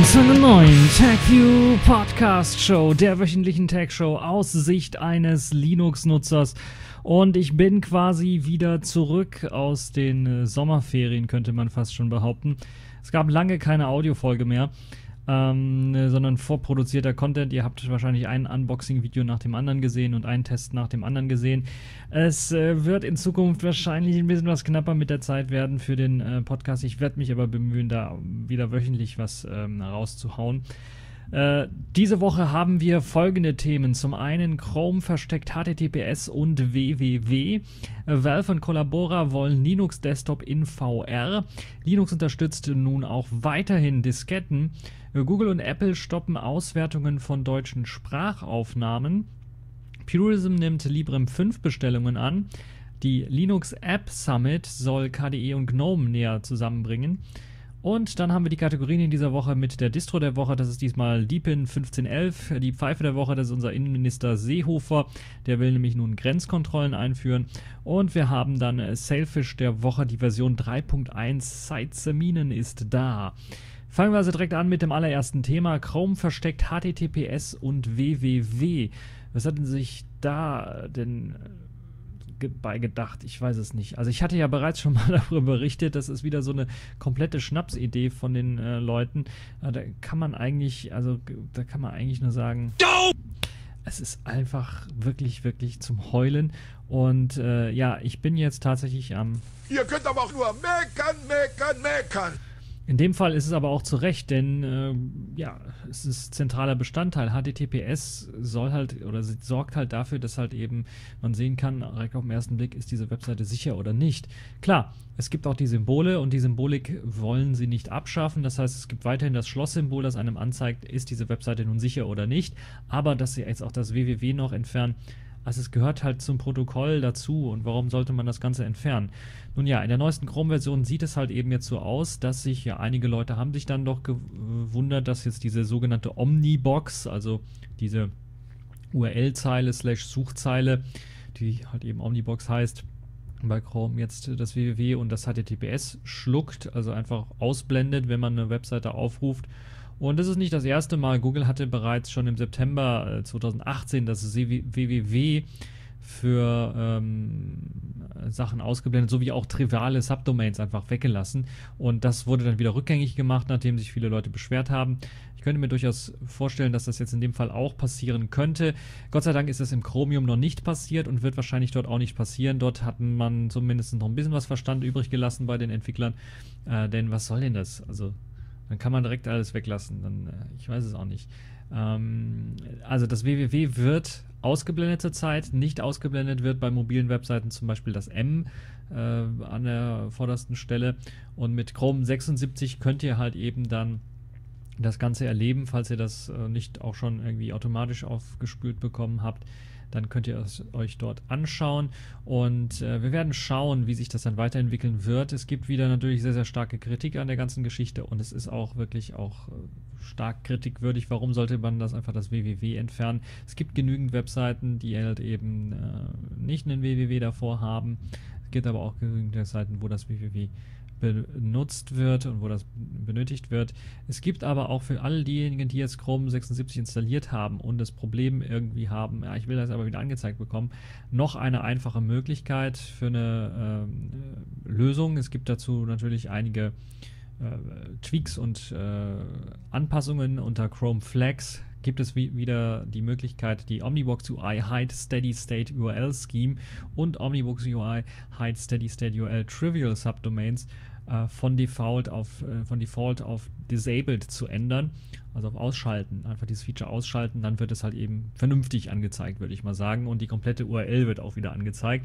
zu einer neuen TechView Podcast Show, der wöchentlichen Tech Show aus Sicht eines Linux-Nutzers. Und ich bin quasi wieder zurück aus den Sommerferien, könnte man fast schon behaupten. Es gab lange keine Audiofolge mehr, sondern vorproduzierter Content. Ihr habt wahrscheinlich ein Unboxing-Video nach dem anderen gesehen und einen Test nach dem anderen gesehen. Es wird in Zukunft wahrscheinlich ein bisschen was knapper mit der Zeit werden für den Podcast. Ich werde mich aber bemühen, da wieder wöchentlich was rauszuhauen. Diese Woche haben wir folgende Themen. Zum einen Chrome versteckt HTTPS und www. Valve und Collabora wollen Linux Desktop in VR. Linux unterstützt nun auch weiterhin Disketten. Google und Apple stoppen Auswertungen von deutschen Sprachaufnahmen. Purism nimmt Librem 5 Bestellungen an. Die Linux App Summit soll KDE und GNOME näher zusammenbringen. Und dann haben wir die Kategorien in dieser Woche mit der Distro der Woche. Das ist diesmal Deepin 1511. Die Pfeife der Woche, das ist unser Innenminister Seehofer. Der will nämlich nun Grenzkontrollen einführen. Und wir haben dann Sailfish der Woche. Die Version 3.1 Site-Seminen ist da. Fangen wir also direkt an mit dem allerersten Thema. Chrome versteckt HTTPS und www. Was hatten sich da denn bei gedacht? Ich weiß es nicht. Also ich hatte ja bereits schon mal darüber berichtet, das ist wieder so eine komplette Schnapsidee von den Leuten. Da kann man eigentlich nur sagen, es ist einfach wirklich, wirklich zum Heulen. Und ja, ich bin jetzt tatsächlich am... Ihr könnt aber auch nur meckern. In dem Fall ist es aber auch zu Recht, denn ja, es ist zentraler Bestandteil. HTTPS sorgt halt dafür, dass halt eben man sehen kann, direkt auf den ersten Blick, ist diese Webseite sicher oder nicht. Klar, es gibt auch die Symbole und die Symbolik wollen sie nicht abschaffen. Das heißt, es gibt weiterhin das Schlosssymbol, das einem anzeigt, ist diese Webseite nun sicher oder nicht. Aber dass sie jetzt auch das www noch entfernen, also es gehört halt zum Protokoll dazu und warum sollte man das Ganze entfernen? Nun ja, in der neuesten Chrome-Version sieht es halt eben jetzt so aus, dass sich ja einige Leute haben sich dann doch gewundert, dass jetzt diese sogenannte Omnibox, also diese URL-Zeile / Suchzeile, die halt eben Omnibox heißt, bei Chrome jetzt das www und das HTTPS schluckt, also einfach ausblendet, wenn man eine Webseite aufruft. Und das ist nicht das erste Mal. Google hatte bereits schon im September 2018 das www für Sachen ausgeblendet, sowie auch triviale Subdomains einfach weggelassen. Und das wurde dann wieder rückgängig gemacht, nachdem sich viele Leute beschwert haben. Ich könnte mir durchaus vorstellen, dass das jetzt in dem Fall auch passieren könnte. Gott sei Dank ist das im Chromium noch nicht passiert und wird wahrscheinlich dort auch nicht passieren. Dort hat man zumindest noch ein bisschen was Verstand übrig gelassen bei den Entwicklern. Denn was soll denn das? Also dann kann man direkt alles weglassen. Dann, ich weiß es auch nicht. Also das www wird ausgeblendet zurzeit. Nicht ausgeblendet wird bei mobilen Webseiten zum Beispiel das M an der vordersten Stelle. Und mit Chrome 76 könnt ihr halt eben dann das Ganze erleben, falls ihr das nicht auch schon irgendwie automatisch aufgespült bekommen habt. Dann könnt ihr es euch dort anschauen und wir werden schauen, wie sich das dann weiterentwickeln wird. Es gibt wieder natürlich sehr, sehr starke Kritik an der ganzen Geschichte und es ist auch wirklich auch stark kritikwürdig. Warum sollte man das www entfernen? Es gibt genügend Webseiten, die halt eben nicht einen www davor haben. Es gibt aber auch genügend Webseiten, wo das www benutzt wird und wo das benötigt wird. Es gibt aber auch für all diejenigen, die jetzt Chrome 76 installiert haben und das Problem irgendwie haben, ja, ich will das aber wieder angezeigt bekommen, noch eine einfache Möglichkeit für eine Lösung. Es gibt dazu natürlich einige Tweaks und Anpassungen unter Chrome Flags. Gibt es wieder die Möglichkeit, die Omnibox UI Hide Steady State URL Scheme und Omnibox UI Hide Steady State URL Trivial Subdomains von Default auf Disabled zu ändern, also auf Ausschalten, einfach dieses Feature ausschalten, dann wird es halt eben vernünftig angezeigt, würde ich mal sagen, und die komplette URL wird auch wieder angezeigt.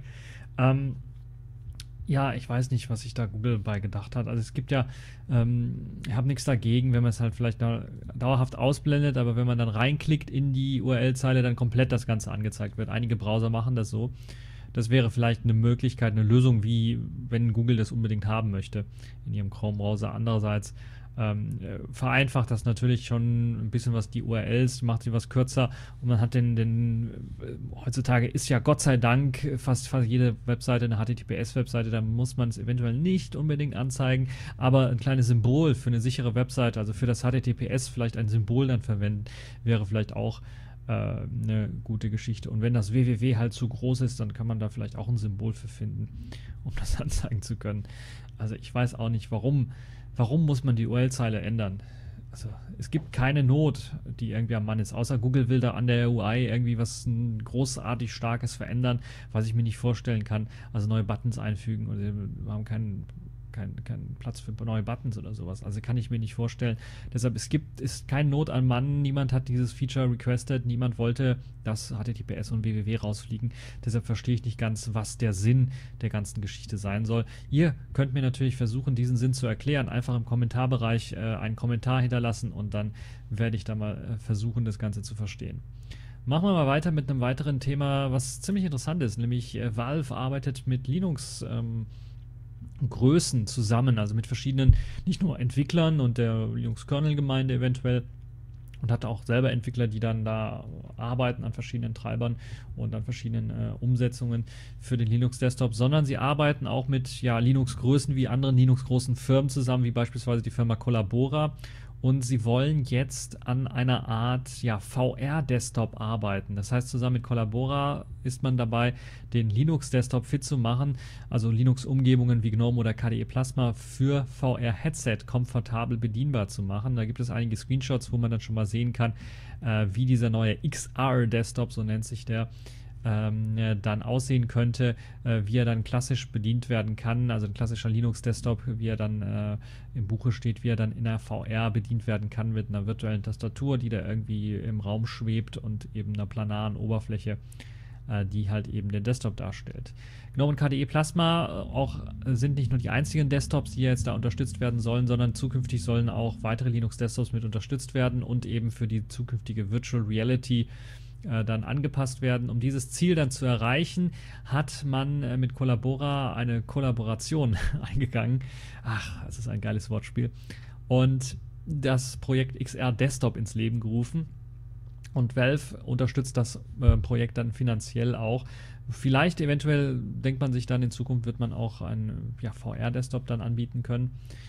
Ja, ich weiß nicht, was sich da Google bei gedacht hat. Also es gibt ja, ich habe nichts dagegen, wenn man es halt vielleicht dauerhaft ausblendet, aber wenn man dann reinklickt in die URL-Zeile, dann komplett das Ganze angezeigt wird. Einige Browser machen das so. Das wäre vielleicht eine Möglichkeit, eine Lösung, wie wenn Google das unbedingt haben möchte in ihrem Chrome-Browser. Andererseits vereinfacht das natürlich schon ein bisschen was die URLs, macht sie was kürzer und man hat heutzutage ist ja Gott sei Dank fast jede Webseite eine HTTPS-Webseite, da muss man es eventuell nicht unbedingt anzeigen, aber ein kleines Symbol für eine sichere Webseite, also für das HTTPS vielleicht ein Symbol dann verwenden, wäre vielleicht auch eine gute Geschichte. Und wenn das www halt zu groß ist, dann kann man da vielleicht auch ein Symbol für finden, um das anzeigen zu können. Also ich weiß auch nicht, warum muss man die URL-Zeile ändern? Also es gibt keine Not, die irgendwie am Mann ist, außer Google will da an der UI irgendwie was großartig Starkes verändern, was ich mir nicht vorstellen kann. Also neue Buttons einfügen oder wir haben keinen Platz für neue Buttons oder sowas. Also kann ich mir nicht vorstellen. Deshalb, ist kein Not am Mann. Niemand hat dieses Feature requested. Niemand wollte, dass HTTPS und www rausfliegen. Deshalb verstehe ich nicht ganz, was der Sinn der ganzen Geschichte sein soll. Ihr könnt mir natürlich versuchen, diesen Sinn zu erklären. Einfach im Kommentarbereich einen Kommentar hinterlassen und dann werde ich da mal versuchen, das Ganze zu verstehen. Machen wir mal weiter mit einem weiteren Thema, was ziemlich interessant ist, nämlich Valve arbeitet mit Linux Größen zusammen, also mit verschiedenen, nicht nur Entwicklern und der Linux-Kernel-Gemeinde eventuell und hat auch selber Entwickler, die dann da arbeiten an verschiedenen Treibern und an verschiedenen Umsetzungen für den Linux-Desktop, sondern sie arbeiten auch mit Linux-Größen wie anderen Linux-großen Firmen zusammen, wie beispielsweise die Firma Collabora. Und sie wollen jetzt an einer Art VR-Desktop arbeiten. Das heißt, zusammen mit Collabora ist man dabei, den Linux-Desktop fit zu machen, also Linux-Umgebungen wie GNOME oder KDE Plasma für VR-Headset komfortabel bedienbar zu machen. Da gibt es einige Screenshots, wo man dann schon mal sehen kann, wie dieser neue XR-Desktop, so nennt sich der, dann aussehen könnte, wie er dann klassisch bedient werden kann, also ein klassischer Linux-Desktop, wie er dann im Buche steht, wie er dann in der VR bedient werden kann mit einer virtuellen Tastatur, die da irgendwie im Raum schwebt und eben einer planaren Oberfläche, die halt eben den Desktop darstellt. GNOME und KDE Plasma auch sind nicht nur die einzigen Desktops, die jetzt da unterstützt werden sollen, sondern zukünftig sollen auch weitere Linux-Desktops mit unterstützt werden und eben für die zukünftige Virtual Reality dann angepasst werden. Um dieses Ziel dann zu erreichen, hat man mit Collabora eine Kollaboration eingegangen. Ach, das ist ein geiles Wortspiel. Und das Projekt XR Desktop ins Leben gerufen. Und Valve unterstützt das Projekt dann finanziell auch. Vielleicht, eventuell, denkt man sich dann, in Zukunft wird man auch einen VR-Desktop dann anbieten können.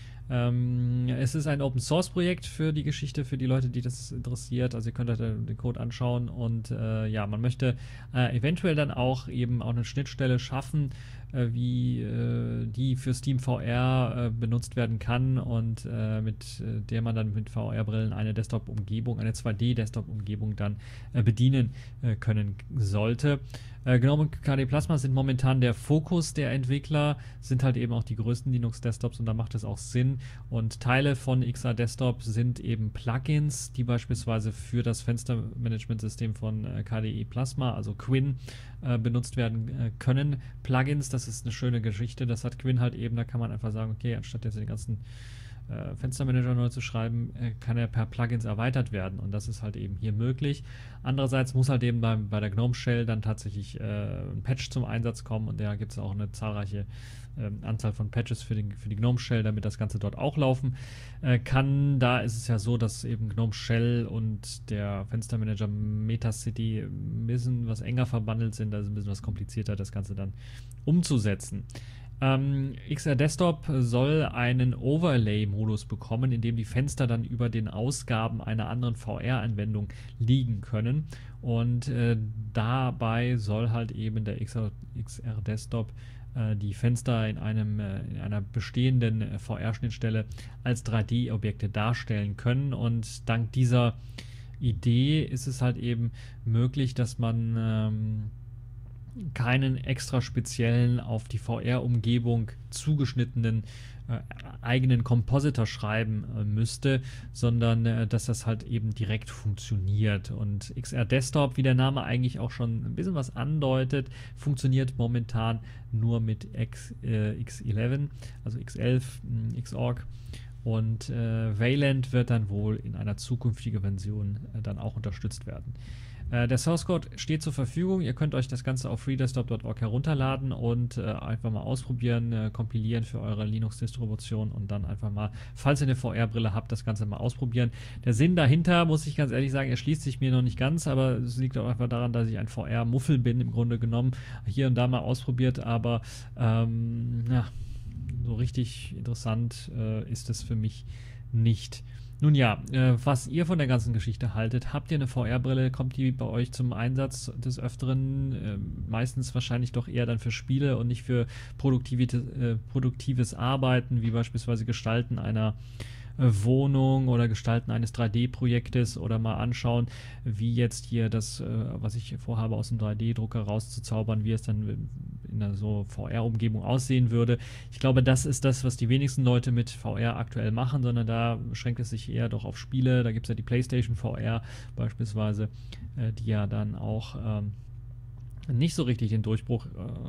Es ist ein Open-Source-Projekt für die Geschichte, für die Leute, die das interessiert. Also ihr könnt euch den Code anschauen und man möchte eventuell dann auch eben auch eine Schnittstelle schaffen, wie die für Steam VR benutzt werden kann und mit der man dann mit VR-Brillen eine Desktop-Umgebung, eine 2D-Desktop-Umgebung dann bedienen können sollte. GNOME und KDE Plasma sind momentan der Fokus der Entwickler, sind halt eben auch die größten Linux-Desktops und da macht es auch Sinn. Und Teile von XR Desktop sind eben Plugins, die beispielsweise für das Fenstermanagementsystem von KDE Plasma, also Quinn, benutzt werden können. Plugins, das ist eine schöne Geschichte, das hat Quinn halt eben, da kann man einfach sagen, okay, anstatt jetzt den ganzen Fenstermanager neu zu schreiben, kann er per Plugins erweitert werden und das ist halt eben hier möglich. Andererseits muss halt eben bei der GNOME Shell dann tatsächlich ein Patch zum Einsatz kommen und da gibt es auch eine zahlreiche Anzahl von Patches für die GNOME Shell, damit das Ganze dort auch laufen kann. Da ist es ja so, dass eben GNOME Shell und der Fenstermanager Metacity ein bisschen was enger verbandelt sind, also ein bisschen was komplizierter, das Ganze dann umzusetzen. XR Desktop soll einen Overlay-Modus bekommen, in dem die Fenster dann über den Ausgaben einer anderen VR-Anwendung liegen können. Und dabei soll halt eben der XR Desktop die Fenster in einer bestehenden VR-Schnittstelle als 3D-Objekte darstellen können. Und dank dieser Idee ist es halt eben möglich, dass man keinen extra speziellen auf die VR-Umgebung zugeschnittenen eigenen Compositor schreiben müsste, sondern dass das halt eben direkt funktioniert. Und XR Desktop, wie der Name eigentlich auch schon ein bisschen was andeutet, funktioniert momentan nur mit X11, also X11, Xorg. Und Wayland wird dann wohl in einer zukünftigen Version dann auch unterstützt werden. Der Source Code steht zur Verfügung. Ihr könnt euch das Ganze auf freedesktop.org herunterladen und einfach mal ausprobieren, kompilieren für eure Linux-Distribution und dann einfach mal, falls ihr eine VR-Brille habt, das Ganze mal ausprobieren. Der Sinn dahinter, muss ich ganz ehrlich sagen, erschließt sich mir noch nicht ganz, aber es liegt auch einfach daran, dass ich ein VR-Muffel bin, im Grunde genommen. Hier und da mal ausprobiert, aber ja, so richtig interessant ist es für mich nicht. Nun ja, was ihr von der ganzen Geschichte haltet, habt ihr eine VR-Brille, kommt die bei euch zum Einsatz des Öfteren? Meistens wahrscheinlich doch eher dann für Spiele und nicht für produktives Arbeiten, wie beispielsweise Gestalten einer Wohnung oder Gestalten eines 3D-Projektes oder mal anschauen, wie jetzt hier das, was ich vorhabe, aus dem 3D-Drucker rauszuzaubern, wie es dann in einer so VR-Umgebung aussehen würde. Ich glaube, das ist das, was die wenigsten Leute mit VR aktuell machen, sondern da beschränkt es sich eher doch auf Spiele. Da gibt es ja die PlayStation VR beispielsweise, die ja dann auch nicht so richtig den Durchbruch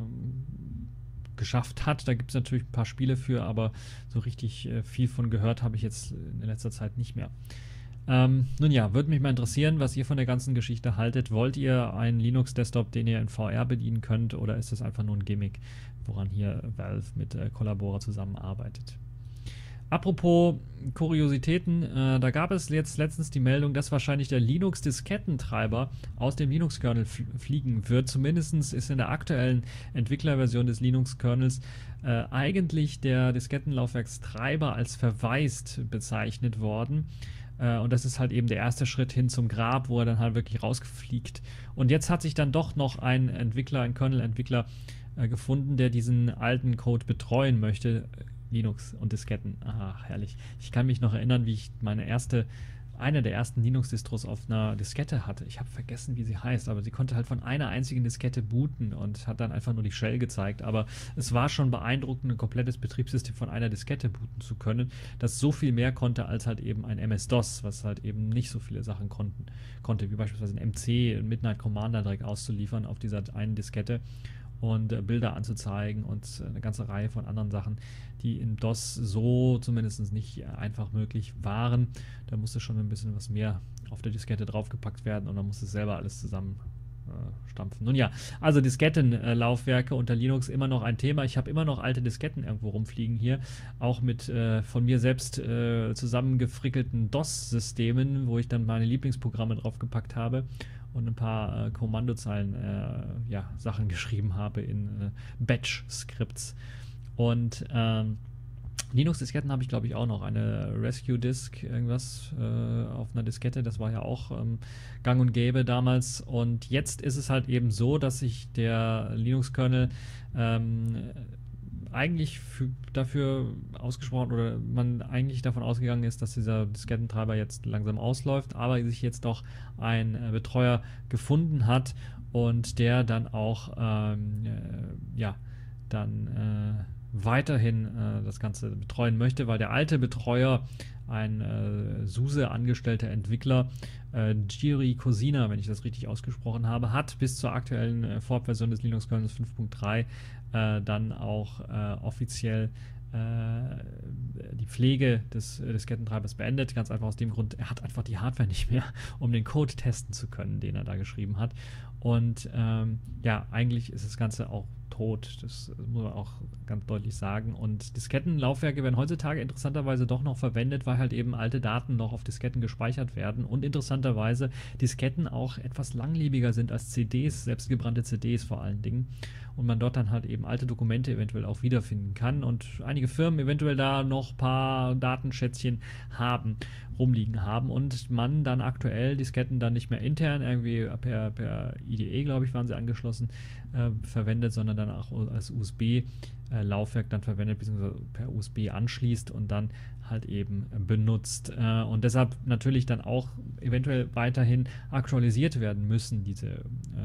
geschafft hat. Da gibt es natürlich ein paar Spiele für, aber so richtig viel von gehört habe ich jetzt in letzter Zeit nicht mehr. Nun ja, würde mich mal interessieren, was ihr von der ganzen Geschichte haltet. Wollt ihr einen Linux-Desktop, den ihr in VR bedienen könnt, oder ist das einfach nur ein Gimmick, woran hier Valve mit Collabora zusammenarbeitet? Apropos Kuriositäten, da gab es jetzt letztens die Meldung, dass wahrscheinlich der Linux-Diskettentreiber aus dem Linux-Kernel fliegen wird. Zumindest ist in der aktuellen Entwicklerversion des Linux-Kernels eigentlich der Diskettenlaufwerkstreiber als verwaist bezeichnet worden. Und das ist halt eben der erste Schritt hin zum Grab, wo er dann halt wirklich rausfliegt. Und jetzt hat sich dann doch noch ein Entwickler, ein Kernel-Entwickler gefunden, der diesen alten Code betreuen möchte. Linux und Disketten. Ach, herrlich. Ich kann mich noch erinnern, wie ich eine der ersten Linux-Distros auf einer Diskette hatte. Ich habe vergessen, wie sie heißt, aber sie konnte halt von einer einzigen Diskette booten und hat dann einfach nur die Shell gezeigt. Aber es war schon beeindruckend, ein komplettes Betriebssystem von einer Diskette booten zu können, das so viel mehr konnte als halt eben ein MS-DOS, was halt eben nicht so viele Sachen konnte, wie beispielsweise ein MC, ein Midnight Commander direkt auszuliefern auf dieser einen Diskette und Bilder anzuzeigen und eine ganze Reihe von anderen Sachen, die in DOS so zumindest nicht einfach möglich waren. Da musste schon ein bisschen was mehr auf der Diskette draufgepackt werden und dann musste es selber alles zusammen stampfen. Nun ja, also Diskettenlaufwerke unter Linux immer noch ein Thema. Ich habe immer noch alte Disketten irgendwo rumfliegen hier, auch mit von mir selbst zusammengefrickelten DOS-Systemen, wo ich dann meine Lieblingsprogramme draufgepackt habe und ein paar Kommandozeilen Sachen geschrieben habe in Batch-Skripts. Und Linux-Disketten habe ich, glaube ich, auch noch. Eine Rescue-Disk, irgendwas auf einer Diskette, das war ja auch gang und gäbe damals. Und jetzt ist es halt eben so, dass sich der Linux-Kernel eigentlich dafür ausgesprochen oder man eigentlich davon ausgegangen ist, dass dieser Diskettentreiber jetzt langsam ausläuft, aber sich jetzt doch ein Betreuer gefunden hat und der dann auch weiterhin das Ganze betreuen möchte, weil der alte Betreuer, ein SUSE-angestellter Entwickler, Jiri Cosina, wenn ich das richtig ausgesprochen habe, hat bis zur aktuellen Vorabversion des Linux-Kernels 5.3 dann auch offiziell die Pflege des Diskettentreibers beendet. Ganz einfach aus dem Grund, er hat einfach die Hardware nicht mehr, um den Code testen zu können, den er da geschrieben hat. Und eigentlich ist das Ganze auch tot. Das muss man auch ganz deutlich sagen. Und Diskettenlaufwerke werden heutzutage interessanterweise doch noch verwendet, weil halt eben alte Daten noch auf Disketten gespeichert werden und interessanterweise Disketten auch etwas langlebiger sind als CDs, selbstgebrannte CDs vor allen Dingen. Und man dort dann halt eben alte Dokumente eventuell auch wiederfinden kann und einige Firmen eventuell da noch ein paar Datenschätzchen rumliegen haben und man dann aktuell Disketten dann nicht mehr intern irgendwie per IDE, glaube ich, waren sie angeschlossen, verwendet, sondern dann auch als USB-Laufwerk dann verwendet, beziehungsweise per USB anschließt und dann halt eben benutzt. Und deshalb natürlich dann auch eventuell weiterhin aktualisiert werden müssen, diese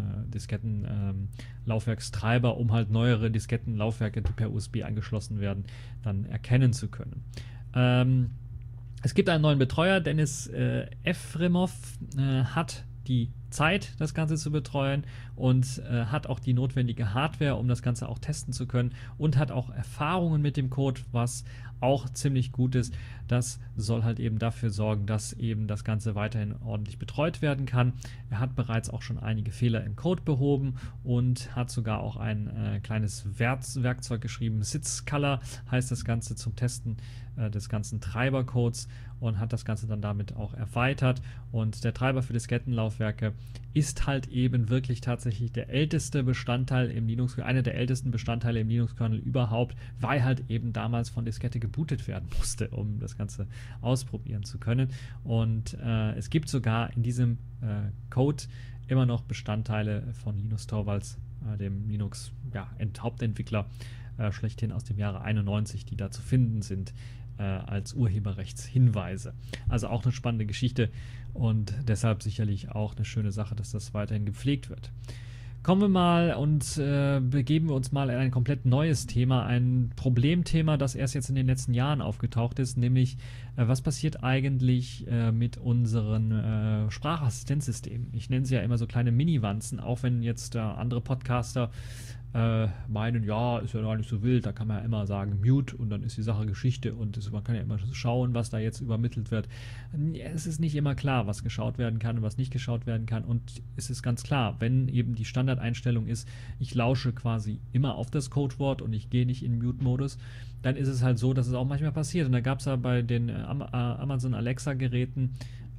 Diskettenlaufwerkstreiber, um halt neuere Diskettenlaufwerke, die per USB angeschlossen werden, dann erkennen zu können. Es gibt einen neuen Betreuer, Dennis Efremov hat die Zeit, das Ganze zu betreuen und hat auch die notwendige Hardware, um das Ganze auch testen zu können und hat auch Erfahrungen mit dem Code, was auch ziemlich gut ist. Das soll halt eben dafür sorgen, dass eben das Ganze weiterhin ordentlich betreut werden kann. Er hat bereits auch schon einige Fehler im Code behoben und hat sogar auch ein kleines Werkzeug geschrieben. SitzColor heißt das Ganze, zum Testen des ganzen Treibercodes, und hat das Ganze dann damit auch erweitert. Und der Treiber für Diskettenlaufwerke ist halt eben wirklich tatsächlich der älteste Bestandteil im Linux, einer der ältesten Bestandteile im Linux-Kernel überhaupt, weil halt eben damals von Diskette gebootet werden musste, um das Ganze ausprobieren zu können. Und es gibt sogar in diesem Code immer noch Bestandteile von Linus Torvalds, dem Linux-Hauptentwickler schlechthin aus dem Jahre 91, die da zu finden sind als Urheberrechtshinweise. Also auch eine spannende Geschichte und deshalb sicherlich auch eine schöne Sache, dass das weiterhin gepflegt wird. Kommen wir mal und begeben wir uns mal in ein komplett neues Thema, ein Problemthema, das erst jetzt in den letzten Jahren aufgetaucht ist, nämlich was passiert eigentlich mit unseren Sprachassistenzsystemen? Ich nenne sie ja immer so kleine Mini-Wanzen, auch wenn jetzt andere Podcaster meinen, ja, ist ja gar nicht so wild, da kann man ja immer sagen Mute und dann ist die Sache Geschichte und man kann ja immer schauen, was da jetzt übermittelt wird. Es ist nicht immer klar, was geschaut werden kann und was nicht geschaut werden kann, und es ist ganz klar, wenn eben die Standardeinstellung ist, ich lausche quasi immer auf das Codewort und ich gehe nicht in Mute-Modus, dann ist es halt so, dass es auch manchmal passiert, und da gab es ja bei den Amazon Alexa-Geräten,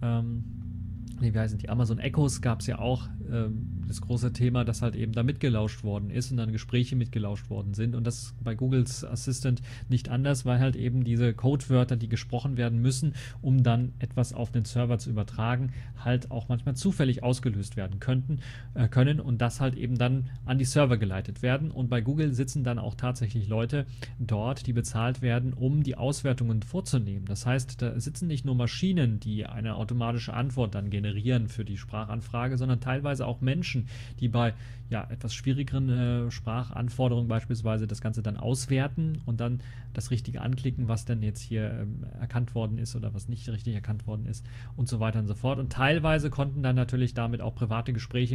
wie heißen die, Amazon Echos, gab es ja auch das große Thema, dass halt eben da mitgelauscht worden ist und dann Gespräche mitgelauscht worden sind, und das ist bei Googles Assistant nicht anders, weil halt eben diese Codewörter, die gesprochen werden müssen, um dann etwas auf den Server zu übertragen, halt auch manchmal zufällig ausgelöst werden können und das halt eben dann an die Server geleitet werden, und bei Google sitzen dann auch tatsächlich Leute dort, die bezahlt werden, um die Auswertungen vorzunehmen. Das heißt, da sitzen nicht nur Maschinen, die eine automatische Antwort dann generieren für die Sprachanfrage, sondern teilweise auch Menschen, die bei etwas schwierigeren Sprachanforderungen beispielsweise das Ganze dann auswerten und dann das Richtige anklicken, was denn jetzt hier erkannt worden ist oder was nicht richtig erkannt worden ist und so weiter und so fort. Und teilweise konnten dann natürlich damit auch private Gespräche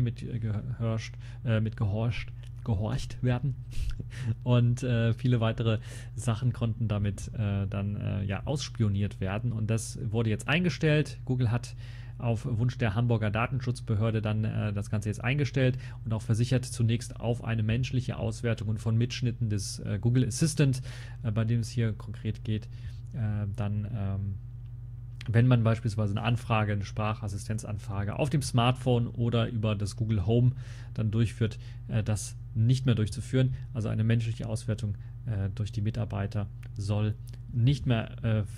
gehorcht werden und viele weitere Sachen konnten damit dann ausspioniert werden, und das wurde jetzt eingestellt. Google hat auf Wunsch der Hamburger Datenschutzbehörde dann das Ganze jetzt eingestellt und auch versichert zunächst auf eine menschliche Auswertung und von Mitschnitten des Google Assistant, bei dem es hier konkret geht, wenn man beispielsweise eine Sprachassistenzanfrage auf dem Smartphone oder über das Google Home dann durchführt, das nicht mehr durchzuführen. Also eine menschliche Auswertung durch die Mitarbeiter soll nicht mehr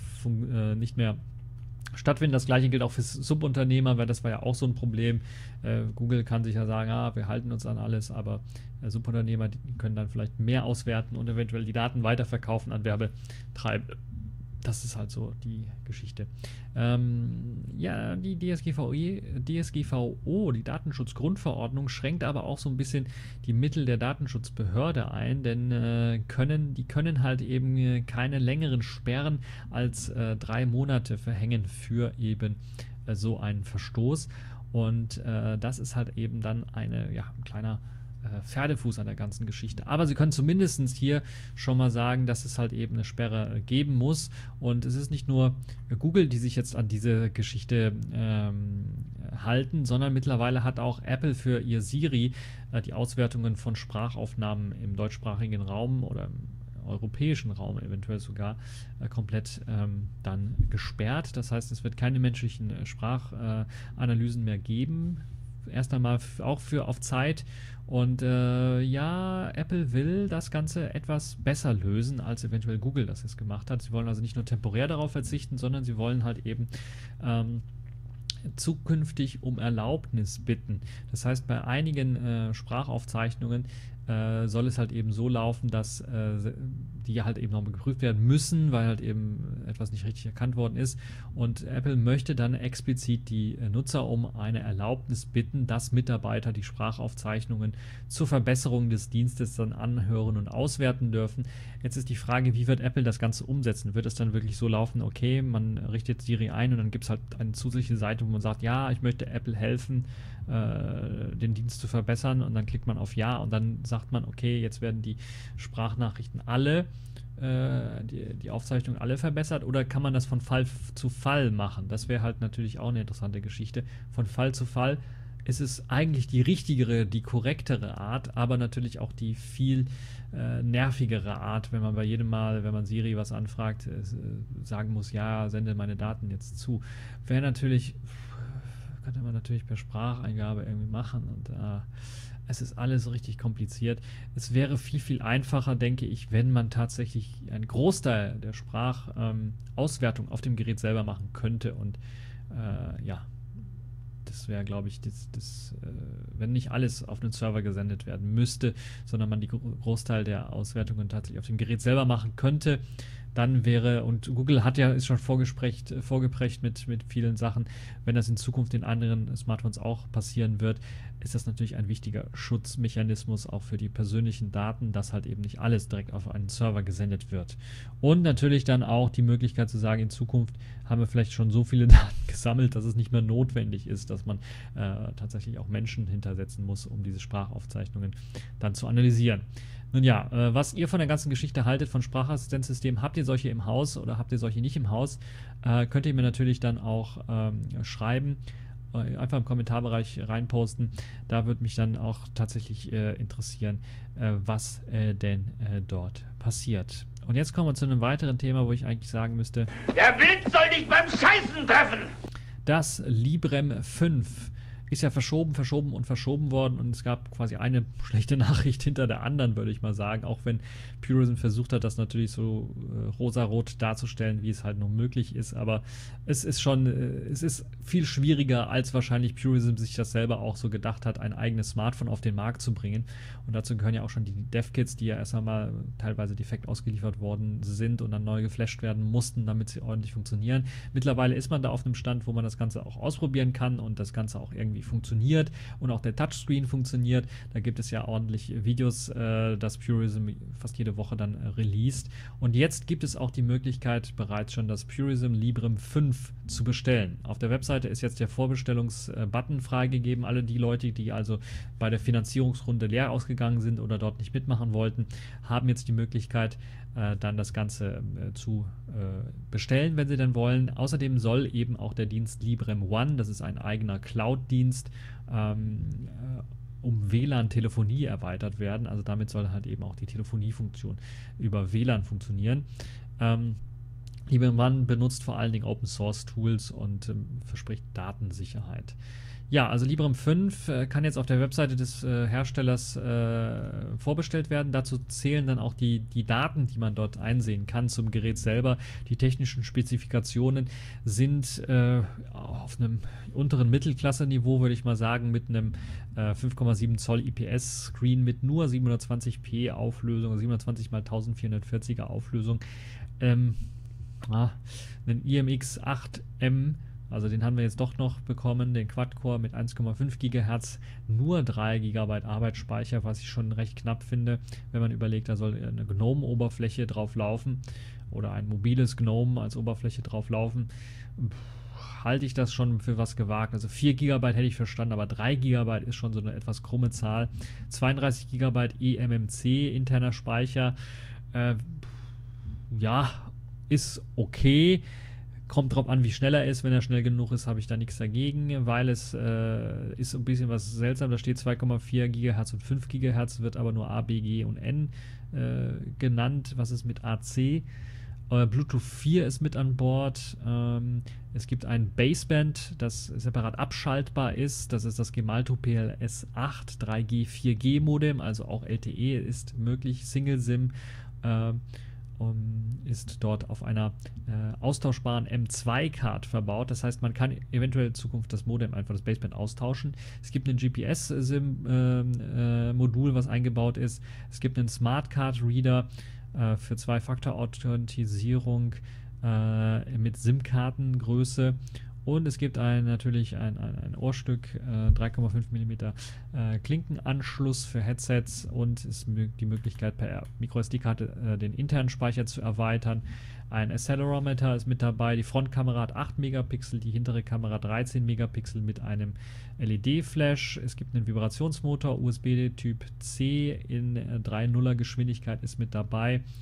stattfinden. Das gleiche gilt auch für Subunternehmer, weil das war ja auch so ein Problem. Google kann sich ja sagen, wir halten uns an alles, aber Subunternehmer, die können dann vielleicht mehr auswerten und eventuell die Daten weiterverkaufen an Werbetreibende. Das ist halt so die Geschichte. Die DSGVO, die Datenschutzgrundverordnung, schränkt aber auch so ein bisschen die Mittel der Datenschutzbehörde ein, denn die können halt eben keine längeren Sperren als 3 Monate verhängen für eben so einen Verstoß. Und das ist halt eben dann ein kleiner Pferdefuß an der ganzen Geschichte. Aber sie können zumindest hier schon mal sagen, dass es halt eben eine Sperre geben muss. Und es ist nicht nur Google, die sich jetzt an diese Geschichte halten, sondern mittlerweile hat auch Apple für ihr Siri die Auswertungen von Sprachaufnahmen im deutschsprachigen Raum oder im europäischen Raum eventuell sogar komplett dann gesperrt. Das heißt, es wird keine menschlichen Sprachanalysen mehr geben. Erst einmal auch auf Zeit. Und Apple will das Ganze etwas besser lösen, als eventuell Google das jetzt gemacht hat. Sie wollen also nicht nur temporär darauf verzichten, sondern sie wollen halt eben zukünftig um Erlaubnis bitten. Das heißt, bei einigen Sprachaufzeichnungen soll es halt eben so laufen, dass die halt eben nochmal geprüft werden müssen, weil halt eben etwas nicht richtig erkannt worden ist. Und Apple möchte dann explizit die Nutzer um eine Erlaubnis bitten, dass Mitarbeiter die Sprachaufzeichnungen zur Verbesserung des Dienstes dann anhören und auswerten dürfen. Jetzt ist die Frage, wie wird Apple das Ganze umsetzen? Wird es dann wirklich so laufen, okay, man richtet Siri ein und dann gibt es halt eine zusätzliche Seite, wo man sagt, ja, ich möchte Apple helfen, den Dienst zu verbessern, und dann klickt man auf Ja und dann sagt man, okay, jetzt werden die Sprachnachrichten alle die Aufzeichnung alle verbessert, oder kann man das von Fall zu Fall machen? Das wäre halt natürlich auch eine interessante Geschichte. Von Fall zu Fall ist es eigentlich die richtigere, die korrektere Art, aber natürlich auch die viel nervigere Art, wenn man bei jedem Mal, wenn man Siri was anfragt, sagen muss, ja, sende meine Daten jetzt zu. Wäre natürlich, könnte man natürlich per Spracheingabe irgendwie machen, und es ist alles richtig kompliziert. Es wäre viel, viel einfacher, denke ich, wenn man tatsächlich einen Großteil der Sprachauswertung auf dem Gerät selber machen könnte. Und ja, das wäre, glaube ich, wenn nicht alles auf einen Server gesendet werden müsste, sondern man die Großteil der Auswertungen tatsächlich auf dem Gerät selber machen könnte, dann wäre, und Google ist schon vorgeprägt mit vielen Sachen, wenn das in Zukunft in anderen Smartphones auch passieren wird, ist das natürlich ein wichtiger Schutzmechanismus auch für die persönlichen Daten, dass halt eben nicht alles direkt auf einen Server gesendet wird. Und natürlich dann auch die Möglichkeit zu sagen, in Zukunft haben wir vielleicht schon so viele Daten gesammelt, dass es nicht mehr notwendig ist, dass man tatsächlich auch Menschen hintersetzen muss, um diese Sprachaufzeichnungen dann zu analysieren. Nun ja, was ihr von der ganzen Geschichte haltet, von Sprachassistenzsystemen, habt ihr solche im Haus oder habt ihr solche nicht im Haus, könnt ihr mir natürlich dann auch schreiben, einfach im Kommentarbereich reinposten. Da würde mich dann auch tatsächlich interessieren, was denn dort passiert. Und jetzt kommen wir zu einem weiteren Thema, wo ich eigentlich sagen müsste, Der Wind soll dich beim Scheißen treffen! das Librem 5 ist ja verschoben worden, und es gab quasi eine schlechte Nachricht hinter der anderen, würde ich mal sagen, auch wenn Purism versucht hat, das natürlich so rosarot darzustellen, wie es halt nur möglich ist, aber es ist viel schwieriger, als wahrscheinlich Purism sich das selber auch so gedacht hat, ein eigenes Smartphone auf den Markt zu bringen, und dazu gehören ja auch schon die Dev-Kits, die ja erst einmal teilweise defekt ausgeliefert worden sind und dann neu geflasht werden mussten, damit sie ordentlich funktionieren. Mittlerweile ist man da auf einem Stand, wo man das Ganze auch ausprobieren kann und das Ganze auch irgendwie funktioniert und auch der Touchscreen funktioniert. Da gibt es ja ordentlich Videos, das Purism fast jede Woche dann released. Und jetzt gibt es auch die Möglichkeit, bereits schon das Purism Librem 5 zu bestellen. Auf der Webseite ist jetzt der Vorbestellungsbutton freigegeben. Alle die Leute, die also bei der Finanzierungsrunde leer ausgegangen sind oder dort nicht mitmachen wollten, haben jetzt die Möglichkeit, dann das Ganze zu bestellen, wenn sie denn wollen. Außerdem soll eben auch der Dienst Librem One, das ist ein eigener Cloud-Dienst, um WLAN-Telefonie erweitert werden. Also damit soll halt eben auch die Telefoniefunktion über WLAN funktionieren. Librem One benutzt vor allen Dingen Open-Source-Tools und verspricht Datensicherheit. Ja, also Librem 5 kann jetzt auf der Webseite des Herstellers vorbestellt werden. Dazu zählen dann auch die Daten, die man dort einsehen kann zum Gerät selber. Die technischen Spezifikationen sind auf einem unteren Mittelklasse-Niveau, würde ich mal sagen, mit einem 5,7 Zoll IPS-Screen mit nur 720p Auflösung, 720 x 1440er Auflösung. Einen IMX 8M, also den haben wir jetzt doch noch bekommen, den Quad-Core mit 1,5 GHz, nur 3 GB Arbeitsspeicher, was ich schon recht knapp finde, wenn man überlegt, da soll eine GNOME-Oberfläche drauf laufen oder ein mobiles GNOME als Oberfläche drauf laufen. Halte ich das schon für was gewagt. Also 4 GB hätte ich verstanden, aber 3 GB ist schon so eine etwas krumme Zahl. 32 GB eMMC interner Speicher, ja, ist okay. Kommt drauf an, wie schnell er ist. Wenn er schnell genug ist, habe ich da nichts dagegen, weil es ist ein bisschen was seltsam. Da steht 2,4 GHz und 5 GHz, wird aber nur A, B, G und N genannt. Was ist mit AC? Bluetooth 4 ist mit an Bord. Es gibt ein Baseband, das separat abschaltbar ist. Das ist das Gemalto PLS 8 3G 4G Modem, also auch LTE ist möglich. Single SIM ist dort auf einer austauschbaren M2-Card verbaut. Das heißt, man kann eventuell in Zukunft das Modem, einfach das Baseband, austauschen. Es gibt ein GPS-SIM-Modul, was eingebaut ist. Es gibt einen Smart-Card-Reader für Zwei-Faktor-Authentisierung mit SIM-Kartengröße. Und es gibt natürlich ein Ohrstück, 3,5 mm Klinkenanschluss für Headsets, und es die Möglichkeit, per MicroSD-Karte den internen Speicher zu erweitern. Ein Accelerometer ist mit dabei. Die Frontkamera hat 8 Megapixel, die hintere Kamera 13 Megapixel mit einem LED-Flash. Es gibt einen Vibrationsmotor, USB Typ C in 3.0er Geschwindigkeit ist mit dabei.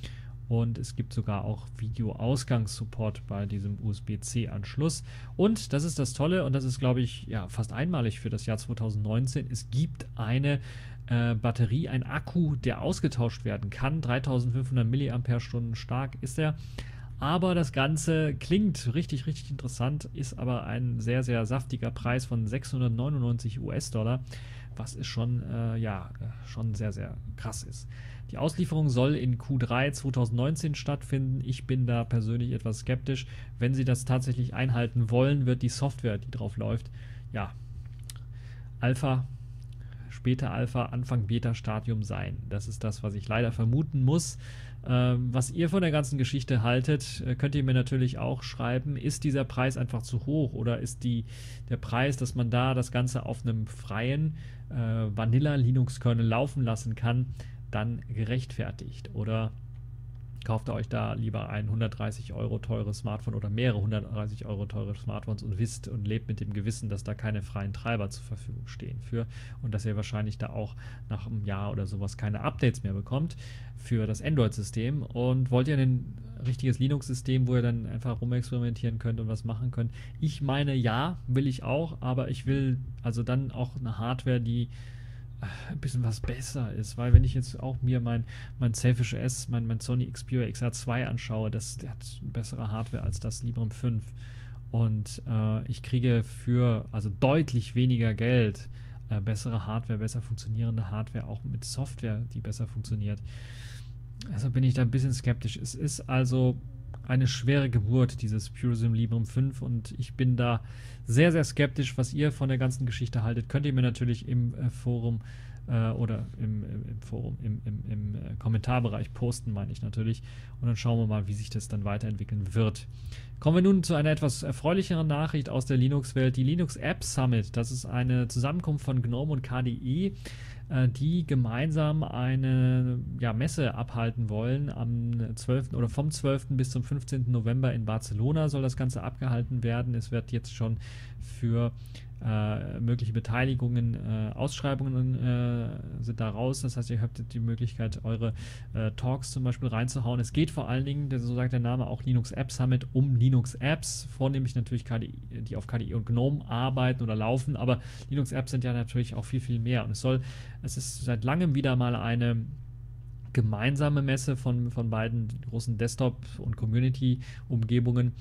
und es gibt sogar auch Video-Ausgangssupport bei diesem USB-C-Anschluss. Und das ist das Tolle, und das ist, glaube ich, ja, fast einmalig für das Jahr 2019. Es gibt eine Batterie, ein Akku, der ausgetauscht werden kann. 3500 mAh stark ist er. Aber das Ganze klingt richtig, richtig interessant, ist aber ein sehr, sehr saftiger Preis von 699 US-Dollar, was ist schon, schon sehr, sehr krass ist. Die Auslieferung soll in Q3 2019 stattfinden. Ich bin da persönlich etwas skeptisch. Wenn sie das tatsächlich einhalten wollen, wird die Software, die drauf läuft, ja, Alpha, später Alpha, Anfang Beta-Stadium sein. Das ist das, was ich leider vermuten muss. Was ihr von der ganzen Geschichte haltet, könnt ihr mir natürlich auch schreiben. Ist dieser Preis einfach zu hoch oder ist der Preis, dass man da das Ganze auf einem freien Vanilla-Linux-Kernel laufen lassen kann, dann gerechtfertigt? Oder kauft ihr euch da lieber ein 130 € teures Smartphone oder mehrere 130 € teure Smartphones und wisst und lebt mit dem Gewissen, dass da keine freien Treiber zur Verfügung stehen für und dass ihr wahrscheinlich da auch nach einem Jahr oder sowas keine Updates mehr bekommt für das Android-System, und wollt ihr ein richtiges Linux-System, wo ihr dann einfach rumexperimentieren könnt und was machen könnt? Ich meine, ja, will ich auch, aber ich will also dann auch eine Hardware, die ein bisschen was besser ist, weil wenn ich jetzt auch mir mein Selfish S, mein Sony Xperia XR2 anschaue, der hat bessere Hardware als das Librem 5 und ich kriege für also deutlich weniger Geld bessere Hardware, besser funktionierende Hardware, auch mit Software, die besser funktioniert. Also bin ich da ein bisschen skeptisch. Es ist also eine schwere Geburt, dieses Purism Librem 5, und ich bin da sehr, sehr skeptisch, was ihr von der ganzen Geschichte haltet. Könnt ihr mir natürlich im Forum oder im Kommentarbereich posten, meine ich natürlich, und dann schauen wir mal, wie sich das dann weiterentwickeln wird. Kommen wir nun zu einer etwas erfreulicheren Nachricht aus der Linux-Welt. Die Linux App Summit, das ist eine Zusammenkunft von GNOME und KDE, die gemeinsam eine Messe abhalten wollen. Am 12. oder vom 12. bis zum 15. November in Barcelona soll das Ganze abgehalten werden. Es wird jetzt schon für mögliche Beteiligungen, Ausschreibungen sind da raus. Das heißt, ihr habt die Möglichkeit, eure Talks zum Beispiel reinzuhauen. Es geht vor allen Dingen, so sagt der Name auch, Linux App Summit, um Linux Apps, vornehmlich natürlich KDE, die auf KDE und GNOME arbeiten oder laufen, aber Linux Apps sind ja natürlich auch viel, viel mehr. Und es ist seit langem wieder mal eine gemeinsame Messe von beiden großen Desktop- und Community-Umgebungen,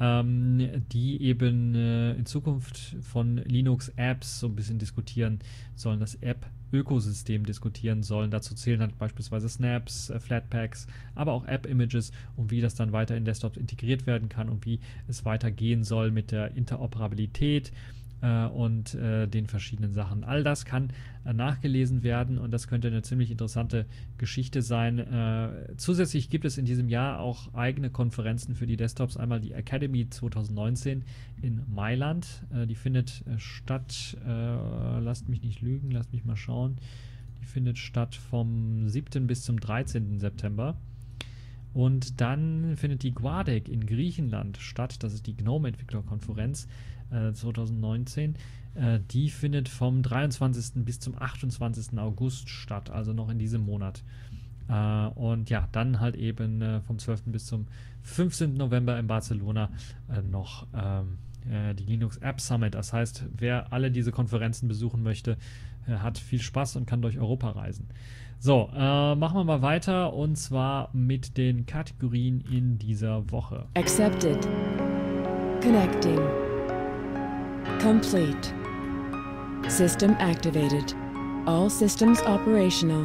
die eben in Zukunft von Linux-Apps so ein bisschen diskutieren sollen, das App-Ökosystem diskutieren sollen. Dazu zählen halt beispielsweise Snaps, Flatpaks, aber auch App-Images und wie das dann weiter in Desktops integriert werden kann und wie es weitergehen soll mit der Interoperabilität und den verschiedenen Sachen. All das kann nachgelesen werden und das könnte eine ziemlich interessante Geschichte sein. Zusätzlich gibt es in diesem Jahr auch eigene Konferenzen für die Desktops. Einmal die Academy 2019 in Mailand. Die findet statt, lasst mich nicht lügen, lasst mich mal schauen. Die findet statt vom 7. bis zum 13. September. Und dann findet die GUADEC in Griechenland statt. Das ist die GNOME-Entwicklerkonferenz 2019. Die findet vom 23. bis zum 28. August statt, also noch in diesem Monat. Und ja, dann halt eben vom 12. bis zum 15. November in Barcelona noch die Linux App Summit. Das heißt, wer alle diese Konferenzen besuchen möchte, hat viel Spaß und kann durch Europa reisen. So, machen wir mal weiter, und zwar mit den Kategorien in dieser Woche. Accepted. Connecting. Complete. System activated. All systems operational.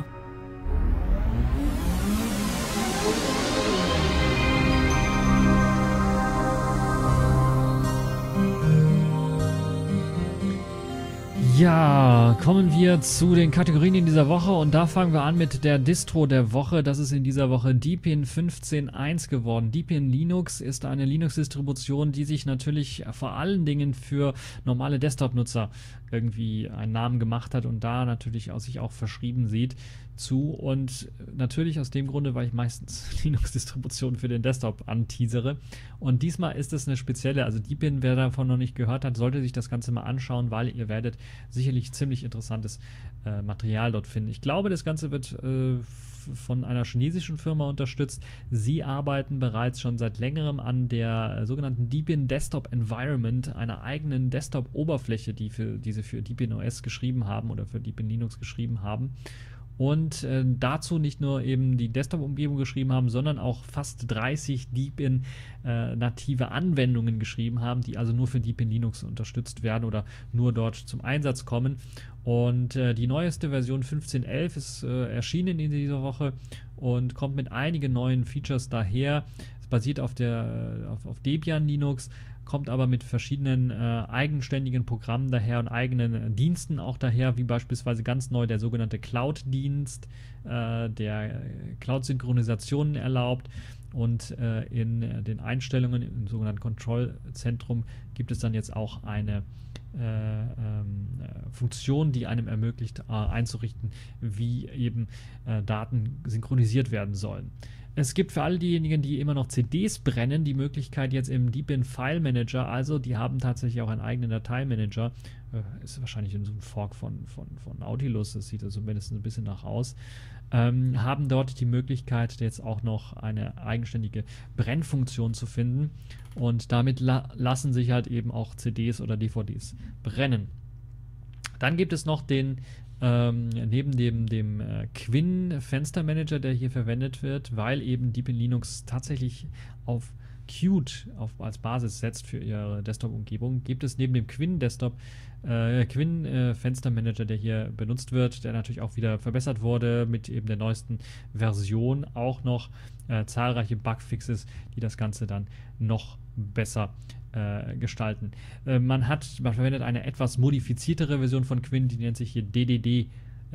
Ja, kommen wir zu den Kategorien in dieser Woche, und da fangen wir an mit der Distro der Woche. Das ist in dieser Woche Deepin 15.1 geworden. Deepin Linux ist eine Linux-Distribution, die sich natürlich vor allen Dingen für normale Desktop-Nutzer irgendwie einen Namen gemacht hat und da natürlich sich auch verschrieben sieht zu, und natürlich aus dem Grunde, weil ich meistens Linux-Distributionen für den Desktop anteasere, und diesmal ist es eine spezielle, also Deepin, wer davon noch nicht gehört hat, sollte sich das Ganze mal anschauen, weil ihr werdet sicherlich ziemlich interessantes Material dort finden. Ich glaube, das Ganze wird von einer chinesischen Firma unterstützt. Sie arbeiten bereits schon seit längerem an der sogenannten Deepin Desktop Environment, einer eigenen Desktop-Oberfläche, die sie für Deepin OS geschrieben haben oder für Deepin Linux geschrieben haben. Und dazu nicht nur eben die Desktop-Umgebung geschrieben haben, sondern auch fast 30 Deepin native Anwendungen geschrieben haben, die also nur für Deepin Linux unterstützt werden oder nur dort zum Einsatz kommen. Und die neueste Version 15.11 ist erschienen in dieser Woche und kommt mit einigen neuen Features daher. Es basiert auf Debian Linux, kommt aber mit verschiedenen eigenständigen Programmen daher und eigenen Diensten auch daher, wie beispielsweise ganz neu der sogenannte Cloud-Dienst, der Cloud-Synchronisationen erlaubt. Und in den Einstellungen im sogenannten Kontrollzentrum gibt es dann jetzt auch eine Funktion, die einem ermöglicht, einzurichten, wie eben Daten synchronisiert werden sollen. Es gibt für alle diejenigen, die immer noch CDs brennen, die Möglichkeit jetzt im Deepin File Manager, also die haben tatsächlich auch einen eigenen Dateimanager, ist wahrscheinlich so ein Fork von Nautilus, das sieht also zumindest ein bisschen nach aus, haben dort die Möglichkeit, jetzt auch noch eine eigenständige Brennfunktion zu finden und damit lassen sich halt eben auch CDs oder DVDs brennen. Dann gibt es noch den neben dem Quinn Fenstermanager, der hier verwendet wird, weil eben Deepin Linux tatsächlich auf Qt als Basis setzt für ihre Desktop-Umgebung, gibt es neben dem Quinn Fenstermanager, der hier benutzt wird, der natürlich auch wieder verbessert wurde mit eben der neuesten Version, auch noch zahlreiche Bugfixes, die das Ganze dann noch besser gestalten. Man verwendet eine etwas modifiziertere Version von Quinn, die nennt sich hier DDE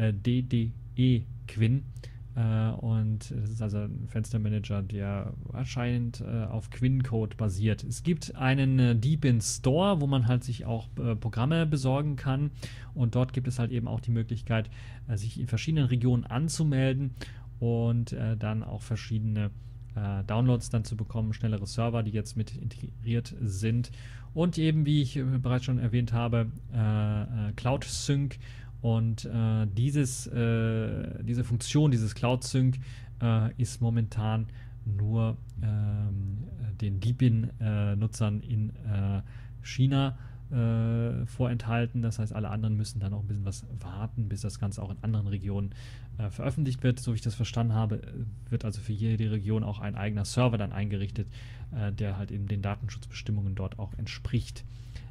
Quinn. Und es ist also ein Fenstermanager, der anscheinend auf Quinn-Code basiert. Es gibt einen Deepin Store, wo man halt sich auch Programme besorgen kann. Und dort gibt es halt eben auch die Möglichkeit, sich in verschiedenen Regionen anzumelden und dann auch verschiedene Downloads dann zu bekommen, schnellere Server, die jetzt mit integriert sind und eben, wie ich bereits schon erwähnt habe, Cloud Sync und diese Funktion, dieses Cloud Sync ist momentan nur den Deepin-Nutzern in China vorenthalten. Das heißt, alle anderen müssen dann auch ein bisschen was warten, bis das Ganze auch in anderen Regionen veröffentlicht wird. So wie ich das verstanden habe, wird also für jede Region auch ein eigener Server dann eingerichtet, der halt eben den Datenschutzbestimmungen dort auch entspricht.